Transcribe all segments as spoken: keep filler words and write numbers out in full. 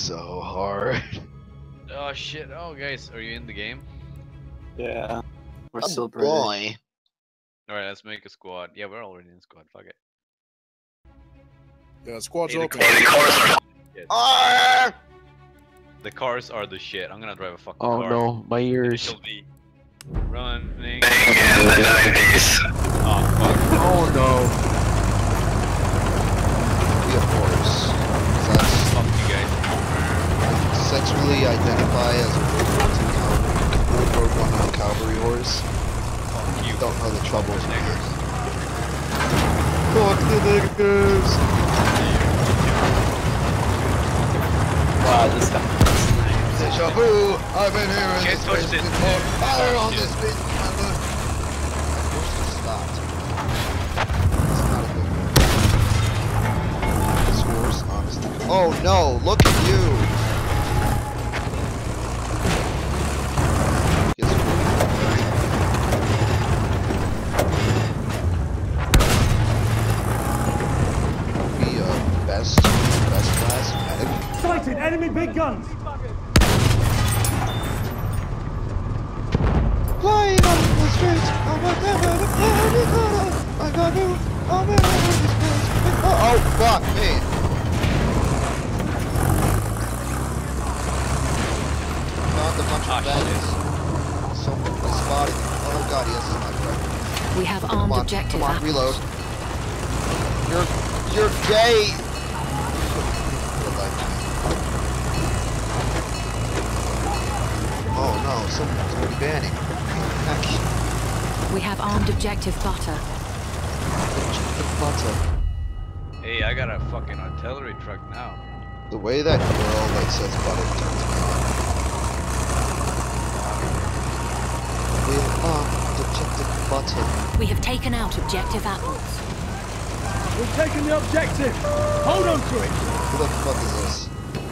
so hard. Oh shit! Oh guys, are you in the game? Yeah. We're Oh, still British. boy. All right, let's make a squad. Yeah, we're already in squad. Fuck it. Yeah, squad's Hey, the open. cars- Ah! The cars are the shit. I'm gonna drive a fucking Oh car. no, my ears. Initial V. Running. In the nineties. Oh fuck. Oh no. We of course. That's Fuck you guys. sexually identify as a World War Two World War One cavalry horse. Fuck you. Don't know the troubles. Niggers. Fuck the niggers. Wow, this guy. Deja vu. I've been here in Can't this touch place this. before. Fire on Shit. this bitch, remember? Where's the stopped? It's not a good one. This horse, honestly. Oh no, look at you! Yes, we, uh, best, best class medic. Sighted! Enemy big guns! Flying on the streets, oh my god, I got you, oh man, oh, oh fuck me. Found a bunch Ah, of badges. Someone was spotted. Oh god, he has a sniper. We have Come armed on, objective. come on, apples. reload. You're, you're gay. Oh no, someone's already banning. We have armed objective butter. The butter. Hey, I got a fucking artillery truck now. The way that girl that says butter turns me on. We're on objective butter. We have taken out objective apples. We've taken the objective! Hold on to it! Who the fuck is this?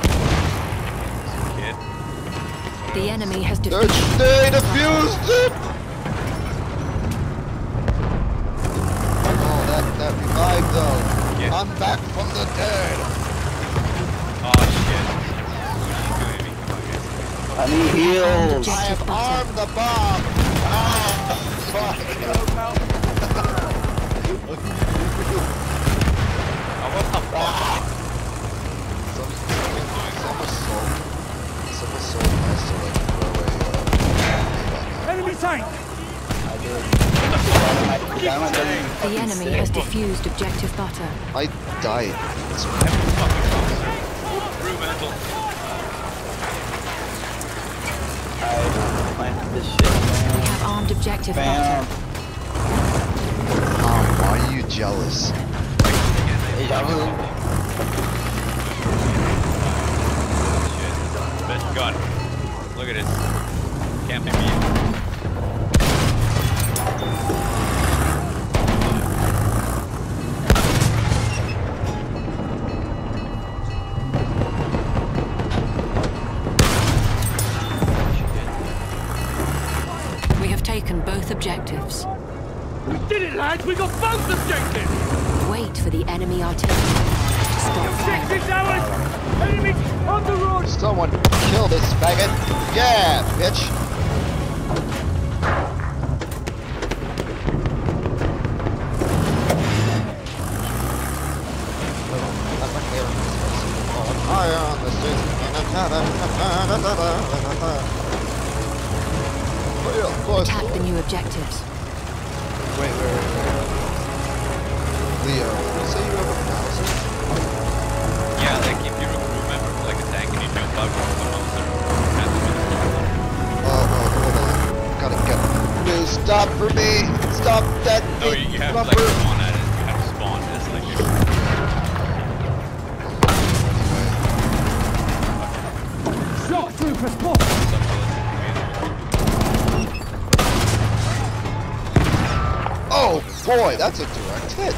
Kid. The enemy has They're, defeated. they defused it! Oh, that, that revived though. Yeah. I'm back from the dead. Oh shit. What are you doing? Come on, guys. I need heals. I Objective have butter. armed the bomb. Ah, fuck. Oh, what the fuck? Some, some assault. Some assault has to like throw a, uh, Enemy tank! I did. I went there and The fucking enemy sick. has defused objective butter. I died. It's Every fucking officer. Through mental. I planted this shit. We have armed objective Bam. butter. Mom, why are you jealous? Deja vu. Shit. Best gun. Look at this. Can't be beat. We have taken both objectives. We did it, lads! We got both objectives! Wait for the enemy artillery to stop firing. Objective's ours! Enemy on the road! Someone kill this faggot. Yeah, bitch. Fire on the streets. Real close. Attack the new objectives. Wait, wait, wait, wait. Leo, you say you have a thousand? Yeah, like if you remember like a tank and you jump out from the monster. That's Oh, oh, hold on. Gotta get. No, stop for me! Stop that! No, you, you have to like lumber. spawn at it. You have to spawn. It's like you Shot through for spot! Oh boy, that's a direct hit.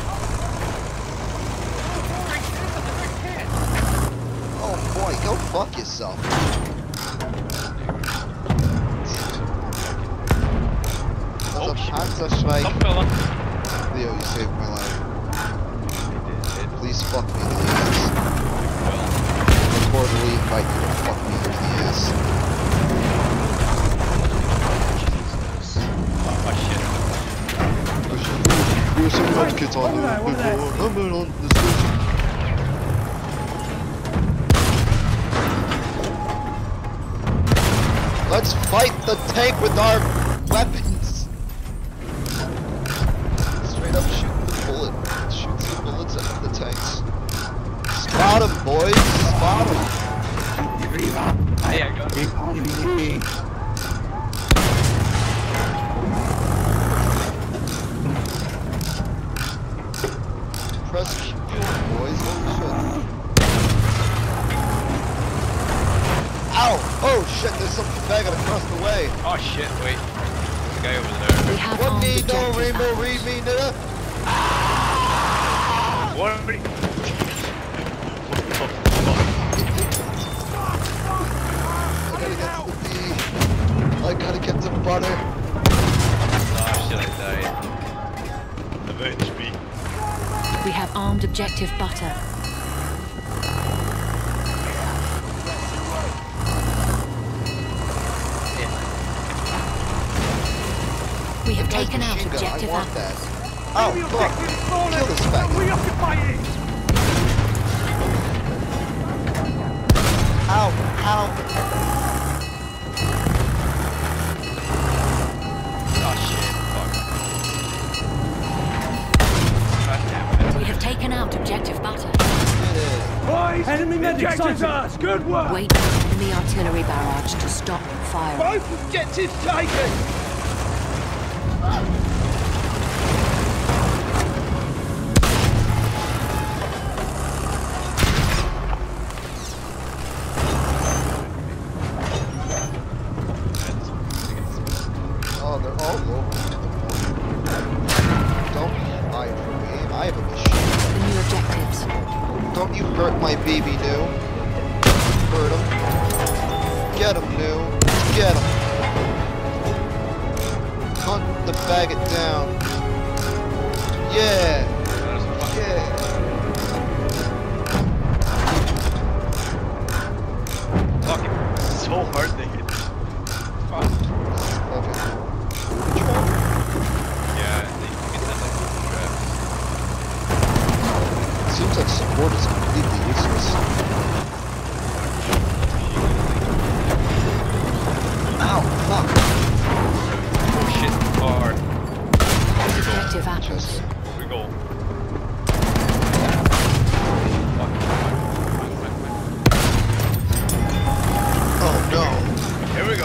Oh boy, go fuck yourself. That's Oh, a shit. Panzerschweig. Some fella. Leo, you saved my life. It did, it Please fuck me, please. well. Reportedly, fight you to fuck me in the ass. Oh, my shit. Oh shit. There's some med kits on Over there, over there. the number on the station. Let's fight the tank with our weapons. Straight up shoot the bullet. Shoot some bullets at the tanks. Spot 'em, boys. Spot 'em. Hey, I got it. Press Q, boys. Oh shit. Ow! Oh shit, there's something bagging across the way. Oh shit, wait. There's a guy over there. We have What armed me no objective rainbow apples. read me, nigga? What are you? I gotta get to the bee. I gotta get some butter. Oh shit, I died. Avenge me. We have armed objective butter. We have Nice taken out machine gun, objective I want apples. that. Oh, Enemy fuck. objective fallen. Kill this faggot. Reoccupy it. Ow, ow. Oh shit, fuck. God damn it. We have taken out objective butter. Yeah. Boys, enemy medic sighted. Good work. Wait for enemy artillery barrage to stop firing. Both objectives taken. Oh, they're all over. Don't hide from me. I have a machine. The new objectives. Don't you hurt my baby, New. Hurt him. Get him, New. Get him. Hunt the faggot down. Yeah. Yeah. Fucking so hard to hit. Fuck. Okay. Yeah, I think you can set like traps. Seems like support is completely useless. Ow, fuck. Oh shit, hard. Objective apples. Just, We go. Fuck. oh no. Here we go.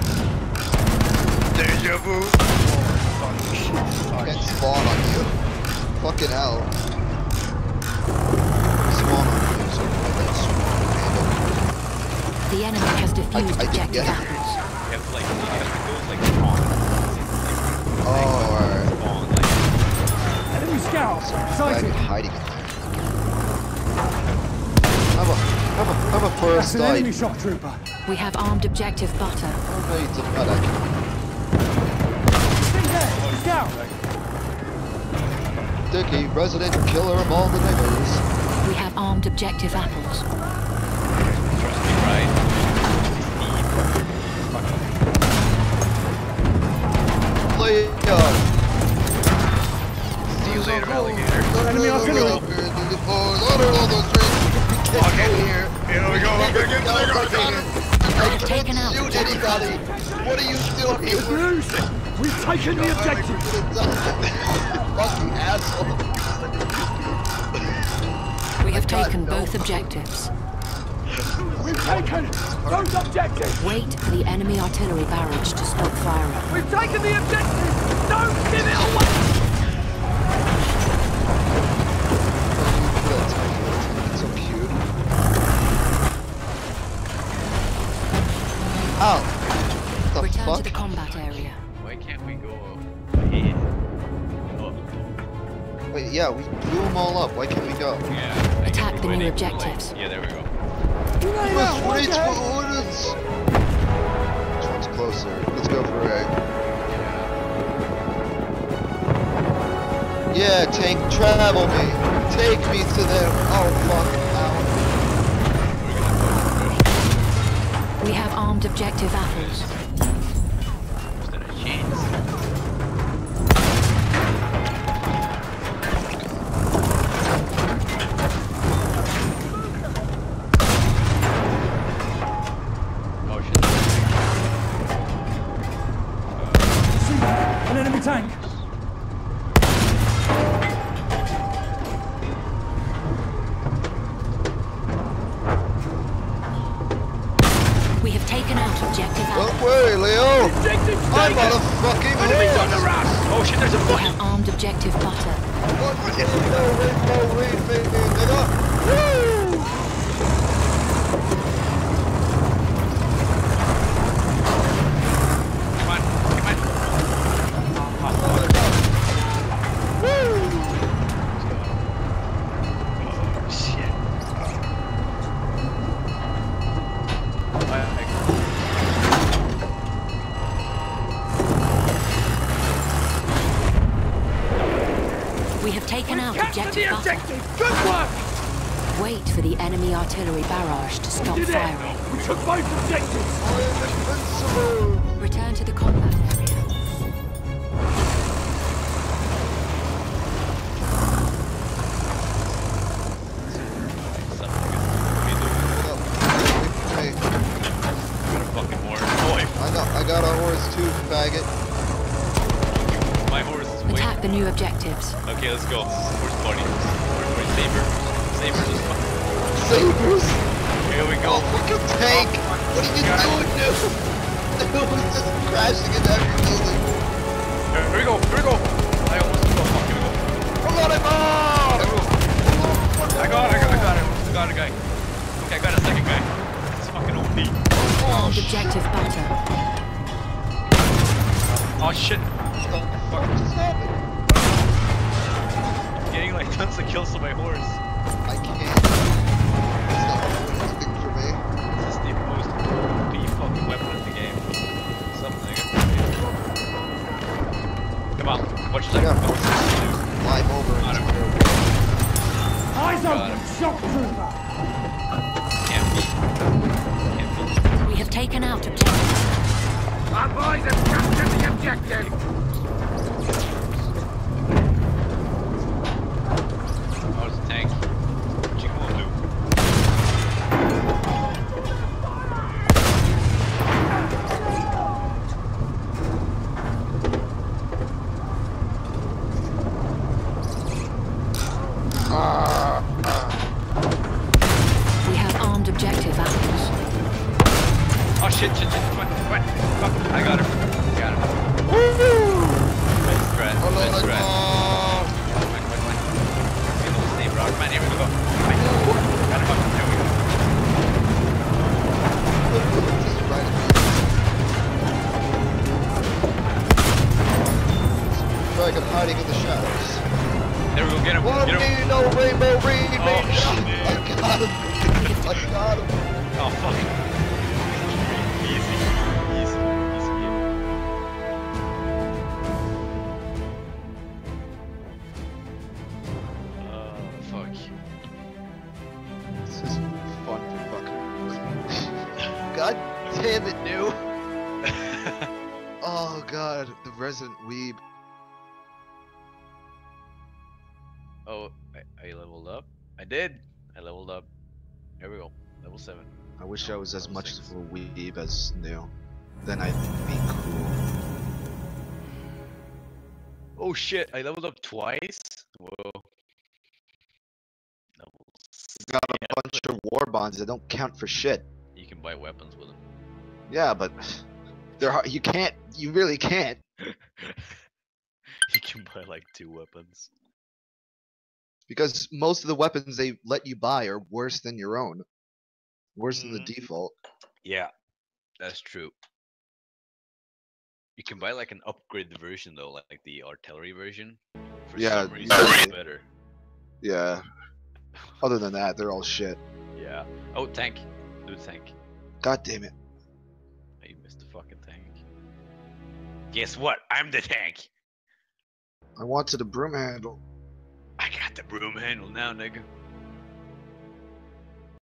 Deja vu. Can't spawn on you. Fucking hell. Spawn on you, so that's The enemy has defused I- I didn't objective get it. apples. You have to like, you have to go like spawn. Oh, alright. Spawn, like, Enemy scouts Faggot sighted. hiding in there. Have a, have a, have a That's first an enemy sight. shock trooper. We have armed objective butter. Oh, it's a medic. Stay there. Scout. Dickie, resident killer of all the niggers. We have armed objective apples. trust me, right? Play it up. See you later, alligator. Enemy artillery. Okay, here. Here we go. I'm gonna get We have taken out Shoot objective anybody. butter. What are you doing here? Bruce, we've taken the objective. Fucking asshole. We have God, taken no. both objectives. We've taken both objectives. Wait for the enemy artillery barrage to stop firing. We've taken the objective. Don't give it away. It's so cute. Ow. The Return fuck? to the combat area. Why can't we go ahead? Oh, Wait, yeah, we blew them all up. Why can't we go? yeah. I Attack guess the we're new waiting for, like- objectives. Yeah, there we go. Let's wait for orders. Which one's closer? Let's go for A. Yeah, tank, travel me. Take me to them. Oh, fuck. Ow. We're gonna push, push. armed objective apples. Is there a chance? Oh shit. See, an enemy tank. We have taken out objective Don't apples. worry, Leo. Objective's I'm taken. on a fucking Enemies on the horse. run. Oh shit, there's a We fucking. have armed objective butter. What rainbow, rainbow, rainbow, nigga? Woo! Come on, come on. Oh, fuck. Woo! Oh shit. I, I, We have taken out Capture objective the butter. objective. Good work. Wait for the enemy artillery barrage to stop Did it. firing. We took both objectives. I am invincible. Return to the combat area. Hey, got a fucking horse. Boy, I got, I got a horse too, faggot. my horse is waiting. Attack the new objectives. Okay, let's go. Where's Buddy? Where's, where's Saber? Saber just fucking. Sabers. Here we Oh, go. fucking tank. What are you God. doing, dude? Dude, it's just crashing into every building. Here, here we go. Here we go. I almost go. Fuck, here we go. Come on, I'm on. Here we go. I got it. I got, I got it. I got a guy. Okay, I got a second guy. It's fucking O P. Armed objective butter. Oh shit. What just happened? Getting like tons of kills on my horse. I can't. It's not doing anything for me. This is the most O P fucking weapon in the game. Something. Come on. Watch this. Yeah. Come on. Climb over Got and him. Eyes Got open. him. Shock trooper. Can't beat. Can't beat. We have taken out objective. Our boys have captured the objective. Oh, it's a tank. What you gonna do? We have armed objective apples. Oh shit, shit, shit. Come on, come on. Fuck. I got him. Got him. Nice strat. Oh, no, Nice like, strat. oh. Come on, come on, come on. Get those same rock. Come on, here we go. Come on. Got him up. There we go. Just right at me. Dragon hiding in the shadows. There we go. Get him. One Get him. me no rainbow rainbow. Oh, shit. I got him. I got him. Oh fuck. Easy. Easy. Easy game. Oh fuck. This is fun fucking. God damn it, new. Oh god, the resident weeb. Oh, I, I leveled up. I did. I leveled up. Here we go. Level seven. I wish I was as Level much six. of a weeb as new. Then I'd be cool. Oh shit! I leveled up twice. Whoa. Level Got a bunch of war bonds that don't count for shit. You can buy weapons with them. Yeah, but they're hard. You can't. You really can't. You can buy like two weapons. Because most of the weapons they let you buy are worse than your own. Worse than the Mhm. default. Yeah, that's true. You can buy like an upgraded version though, like, like the artillery version. For Yeah, some reason, yeah. it's better. Yeah. Other than that, they're all shit. Yeah. Oh, tank. Do the tank. God damn it. Oh, you missed the fucking tank. Guess what? I'm the tank. I wanted a broom handle. I got the broom handle now, nigga.